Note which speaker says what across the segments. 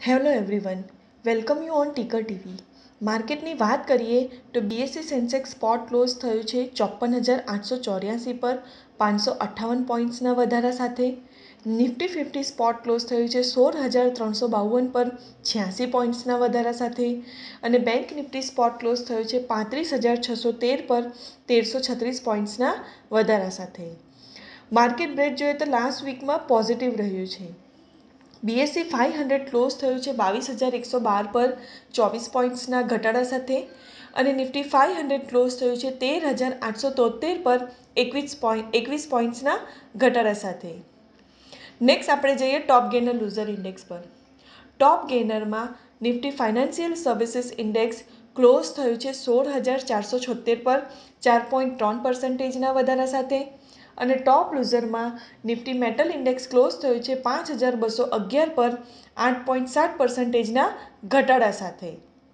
Speaker 1: Hello everyone, welcome you on Ticker TV. માર્કેટની વાત કરીએ તો બીએસસી સેન્સેક્સ સ્પોટ ક્લોઝ થયું છે 54,884 પર 558 પોઈન્ટ્સના વધારા સાથે. નિફ્ટી 50 સ્પોટ ક્લોઝ થયું છે 16,352 પર 86 પોઈન્ટ્સના વધારા સાથે. અને બેંક નિફ્ટી સ્પોટ ક્લોઝ થયું છે 35,613 પર 1,336 પોઈન્ટ્સના વધારા સાથે. માર્કેટ બ્રેડ જોઈએ તો લાસ્ટ વીકમાં પોઝિટિવ રહ્યું છે. બીએસસી 500 ક્લોઝ થયું છે 22,112 પર 24 પોઈન્ટ્સના ઘટાડા સાથે. અને નિફ્ટી 500 ક્લોઝ થયું છે 13,873 પર 21 પોઈન્ટ્સના ઘટાડા સાથે. નેક્સ્ટ આપણે જઈએ ટોપ ગેનર લૂઝર ઇન્ડેક્સ પર. ટોપ ગેનરમાં Nifty financial services index close થયું છે 16,476 પર 4.3%ના વધારા સાથે. અને ટોપ લૂઝરમાં નિફ્ટી મેટલ ઇન્ડેક્સ ક્લોઝ થયું છે 5,211 પર 8.7%ના ઘટાડા સાથે.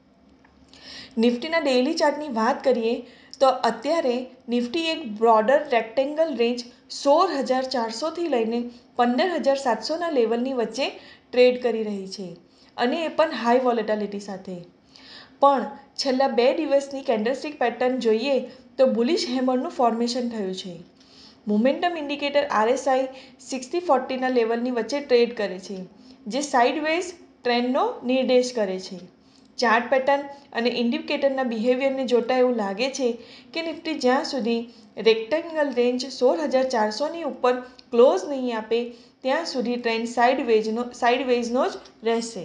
Speaker 1: નિફ્ટીના ડેઇલી ચાર્ટની વાત કરીએ તો અત્યારે નિફ્ટી એક બ્રોડર રેક્ટેંગલ રેન્જ 16,400થી લઈને 15,700ના લેવલની વચ્ચે ટ્રેડ કરી રહી છે, અને એ પણ હાઈ વોલેટિલિટી સાથે. પણ છેલ્લા 2 દિવસની કેન્ડલસ્ટિક પેટર્ન જોઈએ તો બુલિશ હેમરનું ફોર્મેશન થયું છે. મોમેન્ટમ ઇન્ડિકેટર RSI 60-40ના લેવલની વચ્ચે ટ્રેડ કરે છે, જે સાઇડવેઝ ટ્રેન્ડનો નિર્દેશ કરે છે. ચાર્ટ પેટર્ન અને ઇન્ડિકેટરના બિહેવિયરને જોતા એવું લાગે છે કે નિફ્ટી જ્યાં સુધી રેક્ટેંગલ રેન્જ 16,400ની ઉપર ક્લોઝ નહીં આપે ત્યાં સુધી ટ્રેન્ડ સાઇડવેઝનો જ રહેશે.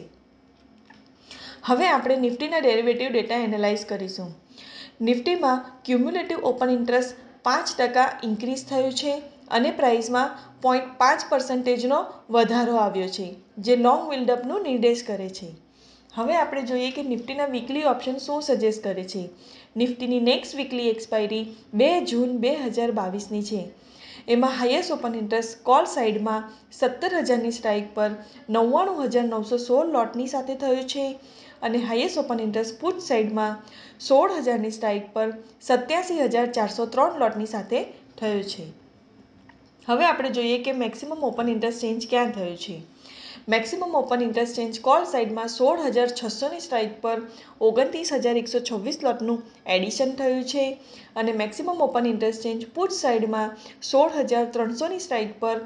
Speaker 1: હવે આપણે નિફ્ટીના ડેરિવેટિવ ડેટા એનાલાઇઝ કરીશું. નિફ્ટીમાં ક્યુમ્યુલેટિવ ઓપન ઇન્ટરેસ્ટ 5% ઇન્ક્રીઝ થયું છે અને પ્રાઇસમાં 0.5%નો વધારો આવ્યો છે, જે લોંગ બિલ્ડઅપનું નિર્દેશ કરે છે. હવે આપણે જોઈએ કે નિફ્ટીના વીકલી ઓપ્શન શું સજેસ્ટ કરે છે. નિફ્ટીની નેક્સ્ટ વીકલી એક્સપાયરી 2 જૂન 2022ની છે. એમાં હાઈએસ્ટ ઓપન ઇન્ટરેસ્ટ કોલ સાઇડમાં 17,000ની સ્ટ્રાઇક પર 99,916 લોટની સાથે થયું છે, અને હાઈએસ્ટ ઓપન ઇન્ટરેસ્ટ પુટ સાઇડમાં 16,000ની સ્ટ્રાઇક પર 87,403 લોટની સાથે થયું છે. હવે આપણે જોઈએ કે મેક્સિમમ ઓપન ઇન્ટરેસ્ટ ચેન્જ ક્યાં થયું છે. Maximum open interest change call સાઇડમાં 16,600ની સ્ટ્રાઇક પર 29,126 લોટનું એડિશન થયું છે, અને maximum open interest change put સાઇડમાં 16,300ની સ્ટ્રાઇક પર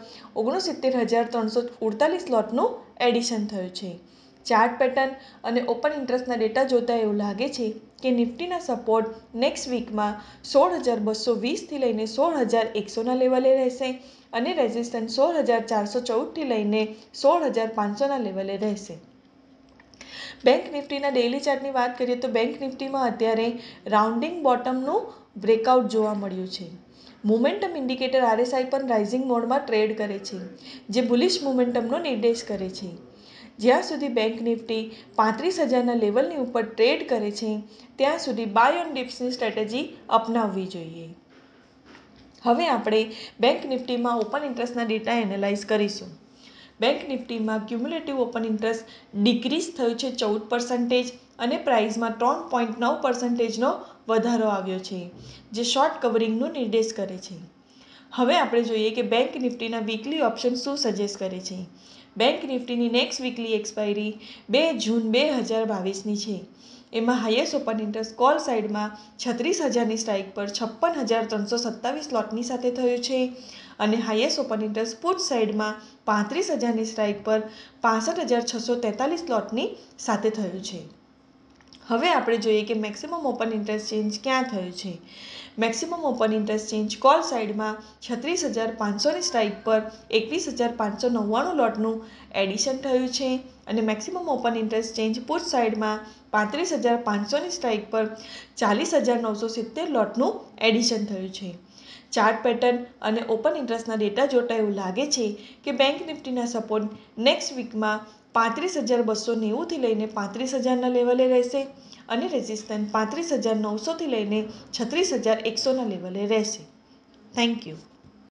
Speaker 1: 69,348 લોટનું એડિશન થયું છે. ચાર્ટ પેટર્ન અને ઓપન ઇન્ટરેસ્ટના ડેટા જોતા એવું લાગે છે કે નિફ્ટીના સપોર્ટ નેક્સ્ટ વીકમાં 16,220થી લઈને 16,100ના લેવલે રહેશે, અને રેઝિસ્ટન્સ 16,414થી લઈને 16,500ના લેવલે રહેશે. બેંક નિફ્ટીના ડેઇલી ચાર્ટની વાત કરીએ તો બેંક નિફ્ટીમાં અત્યારે રાઉન્ડિંગ બોટમનું બ્રેકઆઉટ જોવા મળ્યું છે. મોમેન્ટમ ઇન્ડિકેટર RSI પણ રાઇઝિંગ મોડમાં ટ્રેડ કરે છે, જે બુલિશ મોમેન્ટમનો નિર્દેશ કરે છે. જ્યાં સુધી બેંક નિફ્ટી 35,000ના લેવલની ઉપર ટ્રેડ કરે છે ત્યાં સુધી બાય ઓન ડિપ્સની સ્ટ્રેટેજી અપનાવવી જોઈએ. હવે આપણે બેંક નિફ્ટીમાં ઓપન ઇન્ટરેસ્ટના ડેટા એનાલાઇઝ કરીશું. બેંક નિફ્ટીમાં ક્યુમ્યુલેટિવ ઓપન ઇન્ટરેસ્ટ ડિક્રીઝ થયું છે 14% અને પ્રાઇસમાં 3.9%નો વધારો આવ્યો છે, જે શોર્ટ કવરિંગનું નિર્દેશ કરે છે. હવે આપણે જોઈએ કે બેંક નિફ્ટીના વીકલી ઓપ્શન શું સજેસ્ટ કરે છે. બેંક નિફ્ટીની નેક્સ્ટ વીકલી એક્સપાયરી 2 જૂન 2022ની છે. એમાં હાઈએસ્ટ ઓપન ઇન્ટરેસ્ટ કોલ સાઇડમાં 36,000ની સ્ટ્રાઇક પર 56,327 લોટની સાથે થયું છે, અને હાઈએસ્ટ ઓપન ઇન્ટરેસ્ટ પુટ સાઇડમાં 35,000ની સ્ટ્રાઇક પર 65,643 લોટની સાથે થયું છે. હવે આપણે જોઈએ કે મેક્સિમમ ઓપન ઇન્ટરેસ્ટ ચેન્જ ક્યાં થયું છે. Maximum open interest change call સાઇડમાં 36,500ની સ્ટ્રાઇક પર 21,599 લોટનું એડિશન થયું છે, અને maximum open interest change put સાઇડમાં 35,500ની સ્ટ્રાઇક પર 40,970 લોટનું એડિશન થયું છે. ચાર્ટ પેટર્ન અને ઓપન ઇન્ટરેસ્ટના ડેટા જોતા એવું લાગે છે કે બેંક નિફ્ટીના સપોર્ટ નેક્સ્ટ વીકમાં 35,290થી લઈને 35,000ના લેવલે રહેશે, અને રેઝિસ્ટન્સ 35,900થી લઈને 36,100ના લેવલે રહેશે. Thank you.